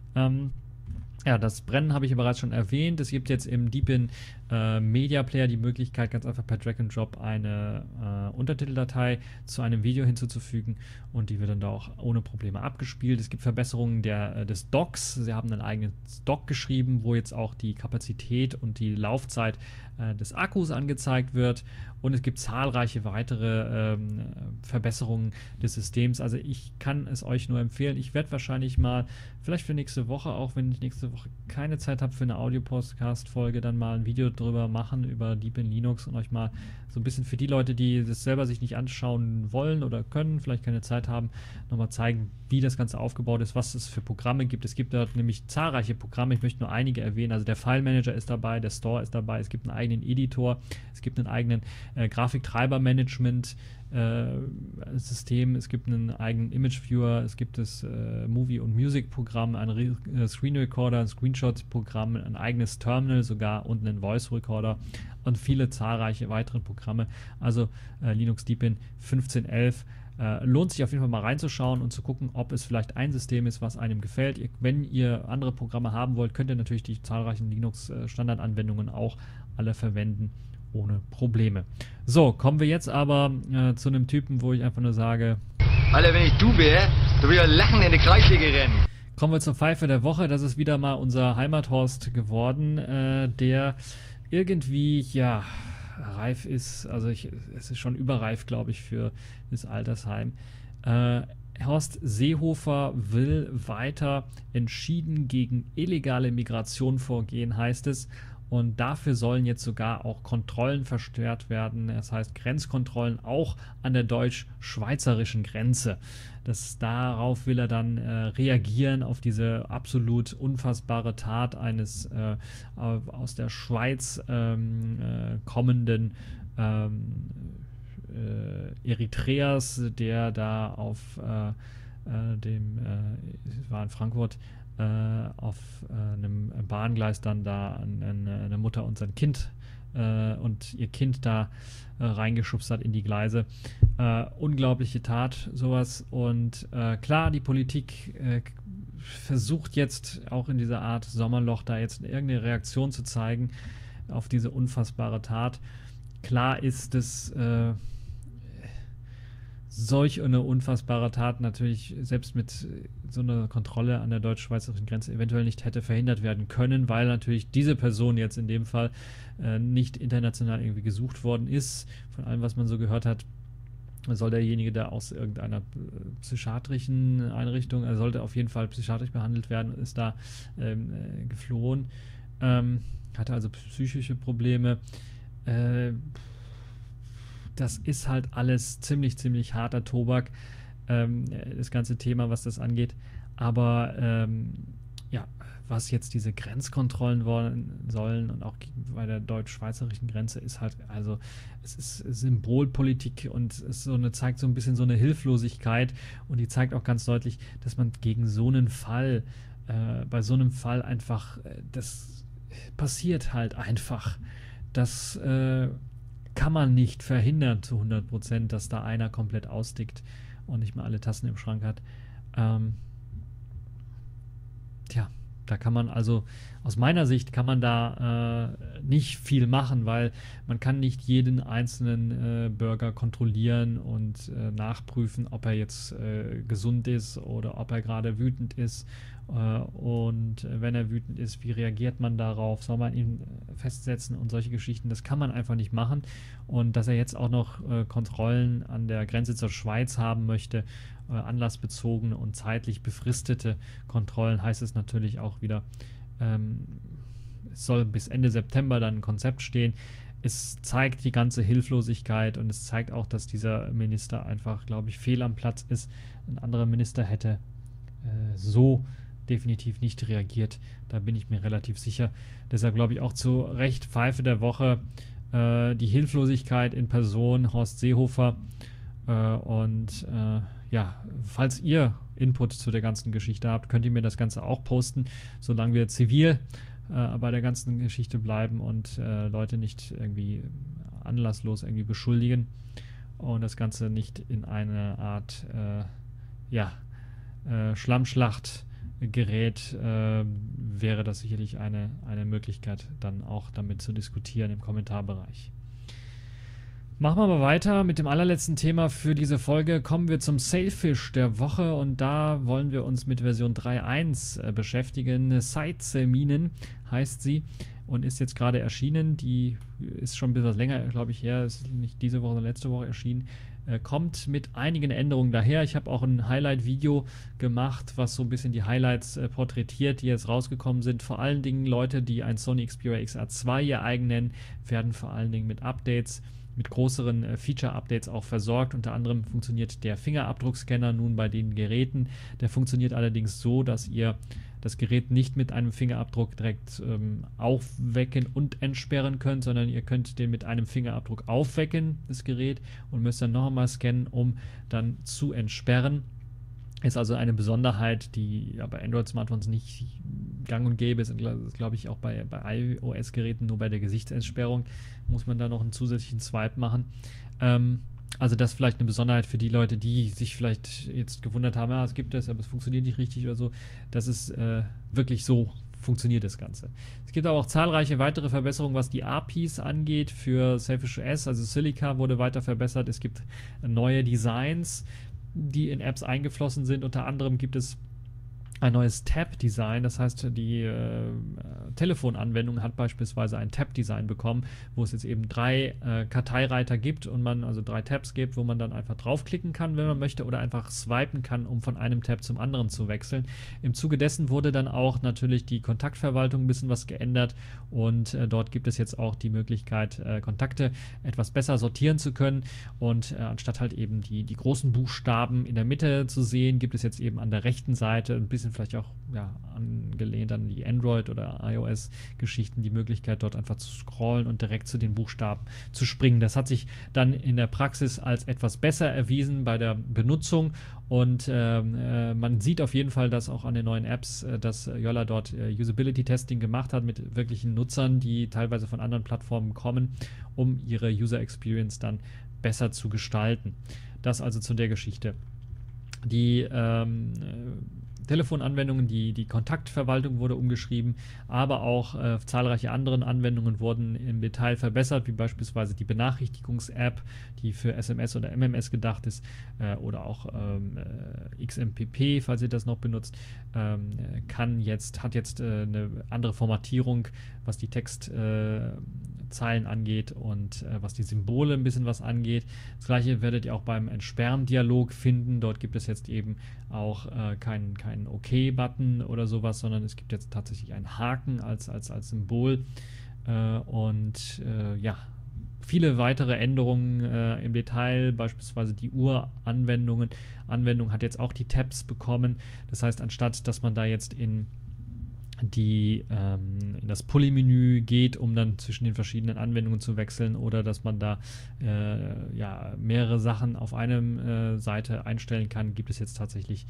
Ja, das Brennen habe ich ja bereits schon erwähnt. Es gibt jetzt im Deepin Media Player die Möglichkeit, ganz einfach per Drag and Drop eine Untertiteldatei zu einem Video hinzuzufügen und die wird dann da auch ohne Probleme abgespielt. Es gibt Verbesserungen des Docks. Sie haben ein eigenes Dock geschrieben, wo jetzt auch die Kapazität und die Laufzeit des Akkus angezeigt wird und es gibt zahlreiche weitere Verbesserungen des Systems. Also ich kann es euch nur empfehlen. Ich werde wahrscheinlich mal, vielleicht für nächste Woche, auch wenn ich nächste Woche keine Zeit habe für eine Audio-Podcast-Folge, dann mal ein Video drüber machen, über Deepin Linux und euch mal so ein bisschen für die Leute, die das selber sich nicht anschauen wollen oder können, vielleicht keine Zeit haben, nochmal zeigen, wie das Ganze aufgebaut ist, was es für Programme gibt. Es gibt dort nämlich zahlreiche Programme, ich möchte nur einige erwähnen. Also der File Manager ist dabei, der Store ist dabei, es gibt einen eigenen Editor, es gibt einen eigenen Grafiktreiber-Management System, es gibt einen eigenen Image Viewer, es gibt das Movie- und Music-Programm, ein Screen Recorder, ein Screenshot-Programm, ein eigenes Terminal sogar und einen Voice Recorder und viele zahlreiche weitere Programme. Also Linux Deepin 15.11 lohnt sich auf jeden Fall mal reinzuschauen und zu gucken, ob es vielleicht ein System ist, was einem gefällt. Wenn ihr andere Programme haben wollt, könnt ihr natürlich die zahlreichen Linux-Standardanwendungen auch alle verwenden, ohne Probleme. So, kommen wir jetzt aber zu einem Typen, wo ich einfach nur sage, Alter, wenn ich du wäre, du würdest ja lachen in die Kreissäge rennen. Kommen wir zur Pfeife der Woche. Das ist wieder mal unser Heimathorst geworden, der irgendwie, ja, reif ist. Also es ist schon überreif, glaube ich, für das Altersheim. Horst Seehofer will weiter entschieden gegen illegale Migration vorgehen, heißt es. Und dafür sollen jetzt sogar auch Kontrollen verstärkt werden. Das heißt Grenzkontrollen auch an der deutsch-schweizerischen Grenze. Darauf will er dann reagieren, auf diese absolut unfassbare Tat eines aus der Schweiz kommenden Eritreers, der da auf es war in Frankfurt, auf einem Bahngleis dann da eine Mutter und sein Kind und ihr Kind da reingeschubst hat in die Gleise. Unglaubliche Tat, sowas. Und klar, die Politik versucht jetzt auch in dieser Art Sommerloch da jetzt irgendeine Reaktion zu zeigen auf diese unfassbare Tat. Klar ist, dass solch eine unfassbare Tat natürlich selbst mit so einer Kontrolle an der deutsch-schweizerischen Grenze eventuell nicht hätte verhindert werden können, weil natürlich diese Person jetzt in dem Fall nicht international irgendwie gesucht worden ist. Von allem, was man so gehört hat, soll derjenige da aus irgendeiner psychiatrischen Einrichtung, er sollte auf jeden Fall psychiatrisch behandelt werden, ist da geflohen, hatte also psychische Probleme. Das ist halt alles ziemlich harter Tobak, das ganze Thema, was das angeht. Aber ja, was jetzt diese Grenzkontrollen wollen sollen und auch bei der deutsch-schweizerischen Grenze ist halt, also es ist Symbolpolitik und es zeigt so ein bisschen so eine Hilflosigkeit und die zeigt auch ganz deutlich, dass man gegen so einen Fall, bei so einem Fall einfach, das passiert halt einfach. Das kann man nicht verhindern zu 100%, dass da einer komplett ausdickt und nicht mal alle Tassen im Schrank hat. Da kann man also, aus meiner Sicht kann man da nicht viel machen, weil man kann nicht jeden einzelnen Bürger kontrollieren und nachprüfen, ob er jetzt gesund ist oder ob er gerade wütend ist. Und wenn er wütend ist, wie reagiert man darauf? Soll man ihn festsetzen und solche Geschichten? Das kann man einfach nicht machen. Und dass er jetzt auch noch Kontrollen an der Grenze zur Schweiz haben möchte, anlassbezogene und zeitlich befristete Kontrollen, heißt es natürlich auch wieder, es soll bis Ende September dann ein Konzept stehen. Es zeigt die ganze Hilflosigkeit und es zeigt auch, dass dieser Minister einfach, glaube ich, fehl am Platz ist. Ein anderer Minister hätte so definitiv nicht reagiert. Da bin ich mir relativ sicher. Deshalb glaube ich auch zu Recht Pfeife der Woche die Hilflosigkeit in Person Horst Seehofer. Ja, falls ihr Input zu der ganzen Geschichte habt, könnt ihr mir das Ganze auch posten, solange wir zivil bei der ganzen Geschichte bleiben und Leute nicht irgendwie anlasslos irgendwie beschuldigen und das Ganze nicht in eine Art Schlammschlacht gerät, wäre das sicherlich eine Möglichkeit, dann auch damit zu diskutieren im Kommentarbereich. Machen wir mal weiter mit dem allerletzten Thema für diese Folge. Kommen wir zum Sailfish der Woche und da wollen wir uns mit Version 3.1 beschäftigen. Sightseer-Minen heißt sie und ist jetzt gerade erschienen. Die ist schon ein bisschen länger, glaube ich, her. Ist nicht diese Woche, sondern letzte Woche erschienen. Kommt mit einigen Änderungen daher. Ich habe auch ein Highlight-Video gemacht, was so ein bisschen die Highlights porträtiert, die jetzt rausgekommen sind. Vor allen Dingen Leute, die ein Sony Xperia XR2 ihr eigen nennen, werden vor allen Dingen mit Updates, mit größeren Feature-Updates auch versorgt. Unter anderem funktioniert der Fingerabdruckscanner nun bei den Geräten. Der funktioniert allerdings so, dass ihr das Gerät nicht mit einem Fingerabdruck direkt aufwecken und entsperren könnt, sondern ihr könnt den mit einem Fingerabdruck aufwecken, das Gerät, und müsst dann noch einmal scannen, um dann zu entsperren. Ist also eine Besonderheit, die ja bei Android-Smartphones nicht gang und gäbe ist, glaube ich, auch bei iOS-Geräten, nur bei der Gesichtsentsperrung muss man da noch einen zusätzlichen Swipe machen. Also das ist vielleicht eine Besonderheit für die Leute, die sich vielleicht jetzt gewundert haben, es gibt das, aber es funktioniert nicht richtig oder so. Das ist wirklich so, funktioniert das Ganze. Es gibt aber auch zahlreiche weitere Verbesserungen, was die APIs angeht für Sailfish OS, also Silica wurde weiter verbessert. Es gibt neue Designs, die in Apps eingeflossen sind. Unter anderem gibt es ein neues Tab-Design, das heißt, die Telefonanwendung hat beispielsweise ein Tab-Design bekommen, wo es jetzt eben 3 Karteireiter gibt und man also 3 Tabs gibt, wo man dann einfach draufklicken kann, wenn man möchte, oder einfach swipen kann, um von einem Tab zum anderen zu wechseln. Im Zuge dessen wurde dann auch natürlich die Kontaktverwaltung ein bisschen was geändert und dort gibt es jetzt auch die Möglichkeit, Kontakte etwas besser sortieren zu können und anstatt halt eben die großen Buchstaben in der Mitte zu sehen, gibt es jetzt eben an der rechten Seite ein bisschen vielleicht auch angelehnt an die Android- oder iOS-Geschichten, die Möglichkeit, dort einfach zu scrollen und direkt zu den Buchstaben zu springen. Das hat sich dann in der Praxis als etwas besser erwiesen bei der Benutzung und man sieht auf jeden Fall, dass auch an den neuen Apps, dass Jolla dort Usability-Testing gemacht hat mit wirklichen Nutzern, die teilweise von anderen Plattformen kommen, um ihre User-Experience dann besser zu gestalten. Das also zu der Geschichte. Die Telefonanwendungen, die Kontaktverwaltung wurde umgeschrieben, aber auch zahlreiche andere Anwendungen wurden im Detail verbessert, wie beispielsweise die Benachrichtigungs-App, die für SMS oder MMS gedacht ist, oder auch XMPP, falls ihr das noch benutzt, hat jetzt eine andere Formatierung, was die Textzeilen angeht und was die Symbole ein bisschen was angeht. Das gleiche werdet ihr auch beim Entsperren-Dialog finden. Dort gibt es jetzt eben auch keinen OK-Button oder sowas, sondern es gibt jetzt tatsächlich einen Haken als Symbol viele weitere Änderungen im Detail, beispielsweise die Anwendung hat jetzt auch die Tabs bekommen. Das heißt, anstatt dass man da jetzt in das Pulli-Menü geht, um dann zwischen den verschiedenen Anwendungen zu wechseln oder dass man da mehrere Sachen auf einer Seite einstellen kann, gibt es jetzt tatsächlich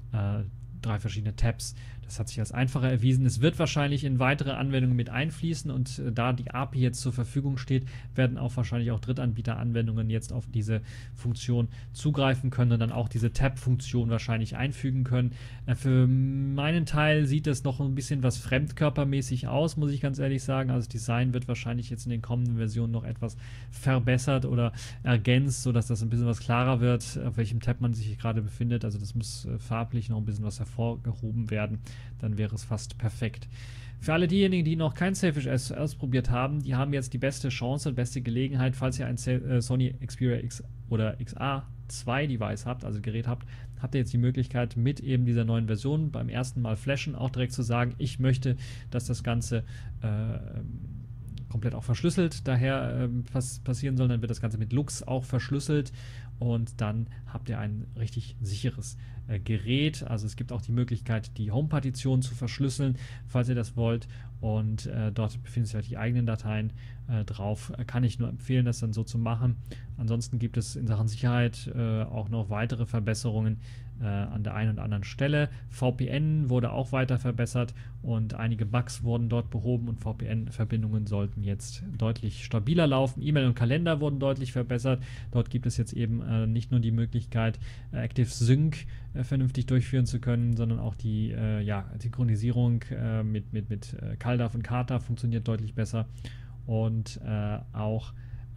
3 verschiedene Tabs. Das hat sich als einfacher erwiesen. Es wird wahrscheinlich in weitere Anwendungen mit einfließen und da die API jetzt zur Verfügung steht, werden auch wahrscheinlich auch Drittanbieter-Anwendungen jetzt auf diese Funktion zugreifen können und dann auch diese Tab-Funktion wahrscheinlich einfügen können. Für meinen Teil sieht es noch ein bisschen was fremdkörpermäßig aus, muss ich ganz ehrlich sagen. Also das Design wird wahrscheinlich jetzt in den kommenden Versionen noch etwas verbessert oder ergänzt, sodass das ein bisschen was klarer wird, auf welchem Tab man sich gerade befindet. Also das muss farblich noch ein bisschen was hervorgehoben werden. Dann wäre es fast perfekt. Für alle diejenigen, die noch kein Sailfish S ausprobiert haben, die haben jetzt die beste Chance, beste Gelegenheit, falls ihr ein Sony Xperia X oder XA2 Device habt, also Gerät habt ihr jetzt die Möglichkeit, mit eben dieser neuen Version beim ersten Mal flashen auch direkt zu sagen, ich möchte, dass das Ganze komplett auch verschlüsselt daher passieren soll, dann wird das Ganze mit Lux auch verschlüsselt und dann habt ihr ein richtig sicheres Gerät. Also es gibt auch die Möglichkeit, die Home-Partition zu verschlüsseln, falls ihr das wollt und dort befinden sich halt die eigenen Dateien drauf. Kann ich nur empfehlen, das dann so zu machen. Ansonsten gibt es in Sachen Sicherheit auch noch weitere Verbesserungen an der einen oder anderen Stelle. VPN wurde auch weiter verbessert und einige Bugs wurden dort behoben und VPN-Verbindungen sollten jetzt deutlich stabiler laufen. E-Mail und Kalender wurden deutlich verbessert. Dort gibt es jetzt eben nicht nur die Möglichkeit, Active Sync vernünftig durchführen zu können, sondern auch die Synchronisierung mit CalDAV und KATAV funktioniert deutlich besser und auch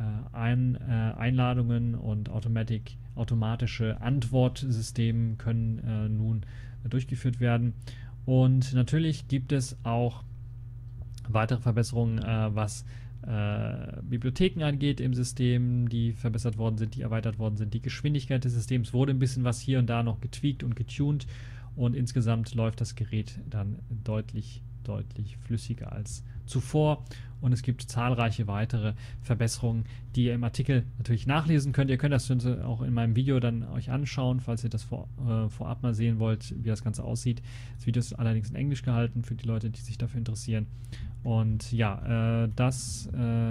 Einladungen und automatische Antwortsysteme können nun durchgeführt werden. Und natürlich gibt es auch weitere Verbesserungen, was Bibliotheken angeht im System, die verbessert worden sind, die erweitert worden sind. Die Geschwindigkeit des Systems wurde ein bisschen was hier und da noch getweakt und getuned und insgesamt läuft das Gerät dann deutlich flüssiger als zuvor und es gibt zahlreiche weitere Verbesserungen, die ihr im Artikel natürlich nachlesen könnt. Ihr könnt das auch in meinem Video dann euch anschauen, falls ihr das vorab mal sehen wollt, wie das Ganze aussieht. Das Video ist allerdings in Englisch gehalten für die Leute, die sich dafür interessieren. Und ja, das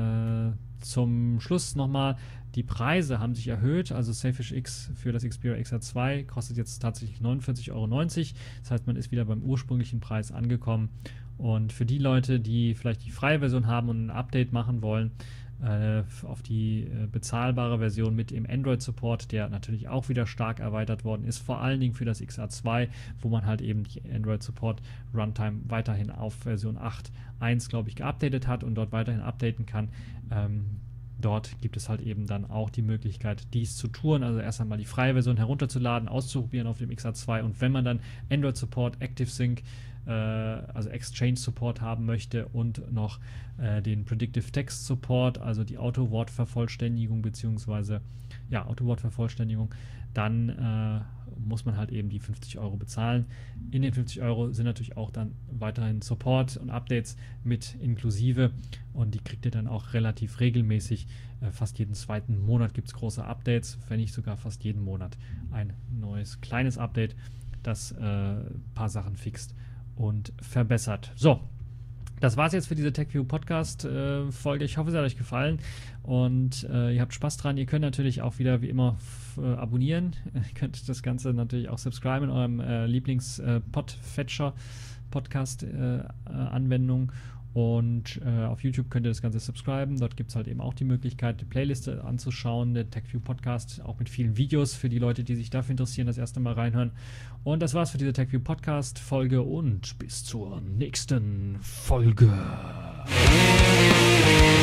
zum Schluss nochmal. Die Preise haben sich erhöht, also Sailfish X für das Xperia XR2 kostet jetzt tatsächlich 49,90 €. Das heißt, man ist wieder beim ursprünglichen Preis angekommen. Und für die Leute, die vielleicht die freie Version haben und ein Update machen wollen, auf die bezahlbare Version mit dem Android-Support, der natürlich auch wieder stark erweitert worden ist, vor allen Dingen für das XR2, wo man halt eben die Android-Support-Runtime weiterhin auf Version 8.1, glaube ich, geupdatet hat und dort weiterhin updaten kann. Dort gibt es halt eben dann auch die Möglichkeit, dies zu tun. Also erst einmal die freie Version herunterzuladen, auszuprobieren auf dem XA2 und wenn man dann Android Support, ActiveSync, also Exchange Support haben möchte und noch den Predictive Text Support, also die Auto-Wort-Vervollständigung beziehungsweise Auto-Wort-Vervollständigung, dann muss man halt eben die 50 € bezahlen. In den 50 € sind natürlich auch dann weiterhin Support und Updates mit inklusive und die kriegt ihr dann auch relativ regelmäßig. Fast jeden zweiten Monat gibt es große Updates, wenn nicht sogar fast jeden Monat ein neues kleines Update, das ein paar Sachen fixt und verbessert. So, das war's jetzt für diese TechView Podcast Folge. Ich hoffe, es hat euch gefallen und ihr habt Spaß dran. Ihr könnt natürlich auch wieder wie immer abonnieren. Ihr könnt das Ganze natürlich auch subscriben in eurem Lieblings-Podfetcher Podcast Anwendung und auf YouTube könnt ihr das Ganze subscriben. Dort gibt es halt eben auch die Möglichkeit, die Playliste anzuschauen, der TechView Podcast, auch mit vielen Videos für die Leute, die sich dafür interessieren, das erste Mal reinhören. Und das war's für diese TechView Podcast Folge und bis zur nächsten Folge.